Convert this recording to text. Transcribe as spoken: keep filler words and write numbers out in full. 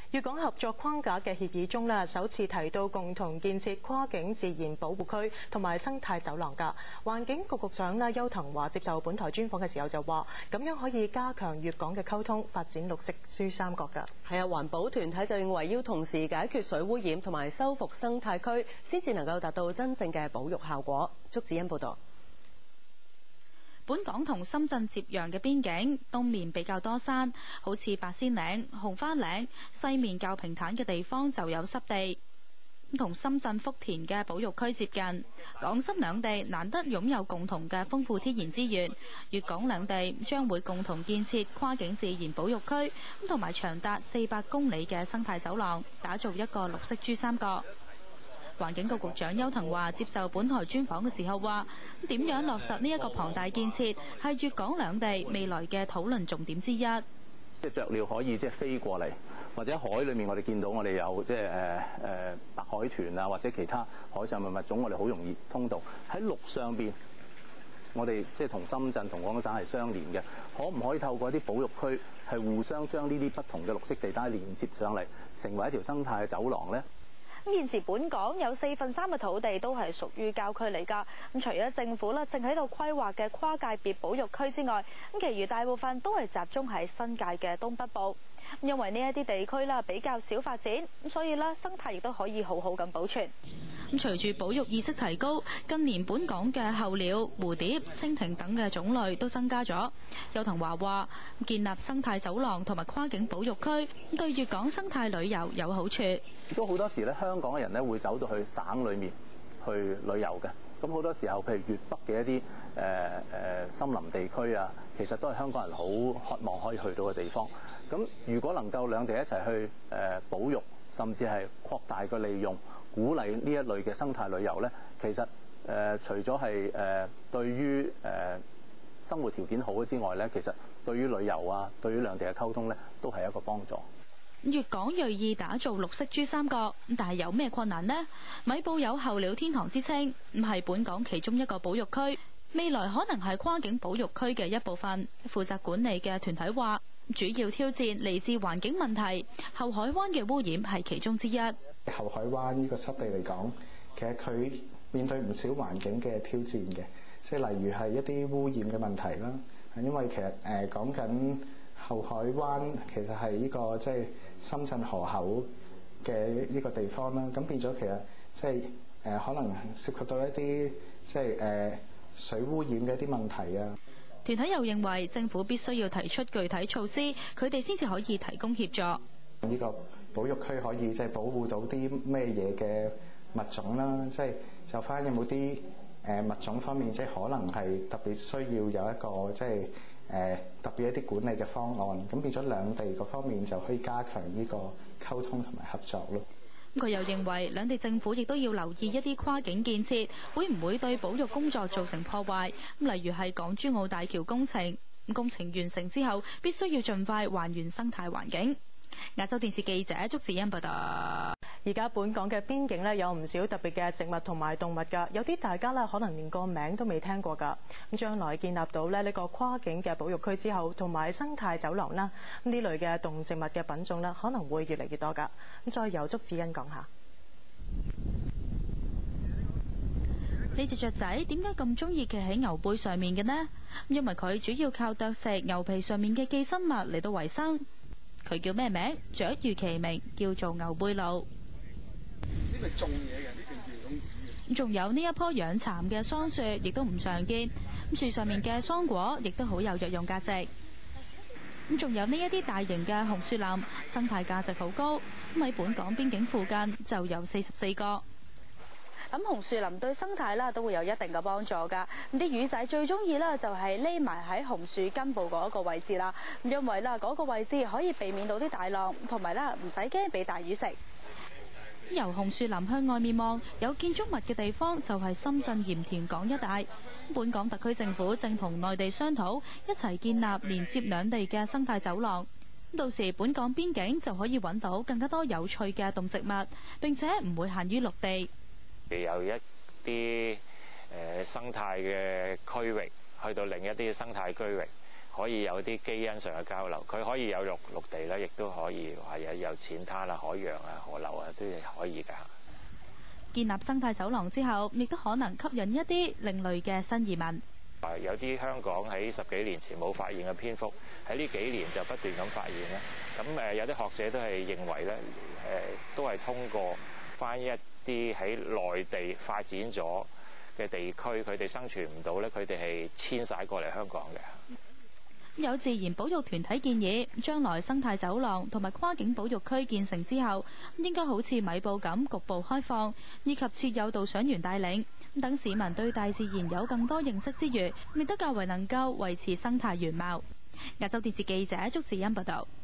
粵港合作框架嘅協議中咧，首次提到共同建設跨境自然保護區同埋生態走廊㗎。環境局局長咧邱騰華接受本台專訪嘅時候就話，咁樣可以加強粵港嘅溝通，發展綠色珠三角㗎。 係啊，環保團體就認為要同時解決水污染同埋修復生態區，先至能夠達到真正嘅保育效果。祝子欣報導。 本港同深圳接壤嘅邊境，東面比較多山，好似八仙嶺、紅花嶺；西面較平坦嘅地方就有濕地。同深圳福田嘅保育區接近，港深兩地難得擁有共同嘅豐富天然資源。粵港兩地將會共同建設跨境自然保育區，同埋長達四百公里嘅生態走廊，打造一個綠色珠三角。環境局局長邱騰華接受本台專訪嘅時候話，點樣落實呢一個龐大建設係粵港兩地未來嘅討論重點之一。 即係雀鳥可以即係飛過嚟，或者海裏面我哋見到我哋有即係誒誒白海豚啊，或者其他海上嘅物種，我哋好容易通道。喺陸上邊，我哋即係同深圳同廣東省係相連嘅，可唔可以透過一啲保育區係互相將呢啲不同嘅綠色地帶連接上嚟，成為一條生態嘅走廊咧？ 咁現時本港有四分三嘅土地都係屬於郊區嚟㗎。咁除咗政府啦正喺度規劃嘅跨界別保育區之外，咁其餘大部分都係集中喺新界嘅東北部。因為呢一啲地區啦比較少發展，咁所以啦生態亦都可以好好咁保存。 咁隨住保育意識提高，近年本港嘅候鳥、蝴蝶、蜻蜓等嘅種類都增加咗。邱騰華話：建立生態走廊同埋跨境保育區，對粵港生態旅遊有好處。 亦都好多時咧，香港嘅人咧會走到去省裏面去旅遊嘅。咁好多時候，譬如粵北嘅一啲誒誒森林地區啊，其實都係香港人好渴望可以去到嘅地方。咁如果能夠兩地一齊去誒、呃、保育，甚至係擴大個利用，鼓勵呢一類嘅生態旅遊咧，其實誒、呃、除咗係誒對於誒、呃、生活條件好之外咧，其實對於旅遊啊，對於兩地嘅溝通咧，都係一個幫助。 粵港銳意打造綠色珠三角，但係有咩困難呢？米埔有候鳥天堂之稱，唔係本港其中一個保育區，未來可能係跨境保育區嘅一部分。負責管理嘅團體話，主要挑戰嚟自環境問題，後海灣嘅污染係其中之一。 後海灣呢個濕地嚟講，其實佢面對唔少環境嘅挑戰嘅，即係例如係一啲污染嘅問題啦。因為其實誒講緊後海灣其實係呢個即係深圳河口嘅呢個地方啦，咁變咗其實即係誒可能涉及到一啲即係誒水污染嘅一啲問題啊。 團體又認為政府必須要提出具體措施，佢哋先至可以提供協助。 呢個保育區可以即係保護到啲咩嘢嘅物種啦，即係就翻有冇啲誒物種方面，即係可能係特別需要有一個即係誒特別一啲管理嘅方案，咁變咗兩地嗰方面就可以加強呢個溝通同埋合作咯。 佢又認為兩地政府亦都要留意一啲跨境建設會唔會對保育工作造成破壞，例如係港珠澳大橋工程，工程完成之後必須要盡快還原生態環境。亞洲電視記者祝子欣報道。 而家本港嘅邊境咧有唔少特別嘅植物同埋動物㗎，有啲大家咧可能連個名都未聽過㗎。咁將來建立到咧呢個跨境嘅保育區之後，同埋生態走廊啦，呢類嘅動植物嘅品種咧可能會越嚟越多㗎。咁再由祝子欣講下。 呢隻雀仔點解咁中意企喺牛背上面嘅呢？因為佢主要靠啄食牛皮上面嘅寄生物嚟到維生。佢叫咩名？雀如其名，叫做牛背鷺。 呢個種嘢嘅，呢邊叫種。 仲有呢一棵養蠶嘅桑樹，亦都唔常見。咁樹上面嘅桑果亦都好有藥用價值。咁仲有呢一啲大型嘅紅樹林，生態價值好高。咁喺本港邊境附近就有四十四個。 咁紅樹林對生態啦都會有一定嘅幫助㗎。咁啲魚仔最中意啦就係匿埋喺紅樹根部嗰一個位置啦。咁因為啦嗰個位置可以避免到啲大浪，同埋啦唔使驚俾大魚食。 由紅樹林向外面望，有建築物嘅地方就係深圳鹽田港一帶。本港特區政府正同內地商討，一齊建立連接兩地嘅生態走廊。到時本港邊境就可以揾到更加多有趣嘅動植物，並且唔會限於陸地。 由一啲誒生態嘅區域去到另一啲生態區域， 可以有啲基因上嘅交流。佢可以有陸陸地啦，亦都可以話有有淺灘啦、海洋啊、河流啊，都係可以㗎。 建立生態走廊之後，亦都可能吸引一啲另類嘅新移民。 啊，有啲香港喺十幾年前冇發現嘅蝙蝠，喺呢幾年就不斷咁發現啦。咁誒有啲學者都係認為咧，誒都係通過翻一啲喺內地發展咗嘅地區，佢哋生存唔到咧，佢哋係遷徙過嚟香港嘅。 有自然保育團體建議，將來生態走廊同埋跨境保育區建成之後，應該好似米埔咁局部開放，以及設有導賞員帶領，等市民對大自然有更多認識之餘，亦都較為能夠維持生態原貌。亞洲電視記者祝志欣報道。